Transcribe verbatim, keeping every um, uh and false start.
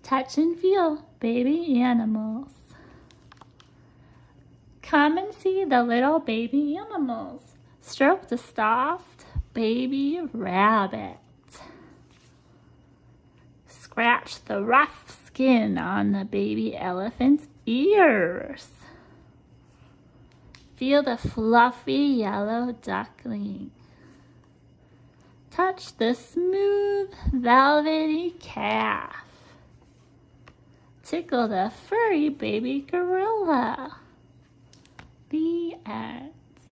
Touch and feel baby animals. Come and see the little baby animals. Stroke the soft baby rabbit. Scratch the rough skin on the baby elephant's ears. Feel the fluffy yellow duckling. Touch the smooth velvety calf. Tickle the furry baby gorilla. The end.